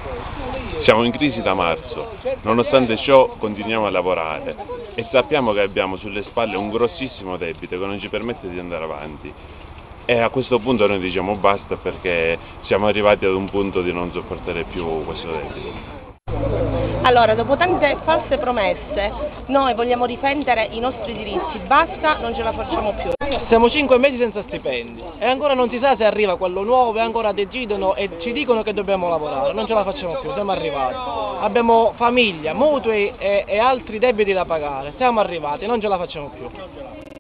Siamo in crisi da marzo, nonostante ciò continuiamo a lavorare e sappiamo che abbiamo sulle spalle un grossissimo debito che non ci permette di andare avanti. E a questo punto noi diciamo basta perché siamo arrivati ad un punto di non sopportare più questo debito. Allora, dopo tante false promesse, noi vogliamo difendere i nostri diritti, basta, non ce la facciamo più. Siamo 5 mesi senza stipendi e ancora non si sa se arriva quello nuovo e ancora decidono e ci dicono che dobbiamo lavorare, non ce la facciamo più, siamo arrivati. Abbiamo famiglia, mutui e altri debiti da pagare, siamo arrivati, non ce la facciamo più.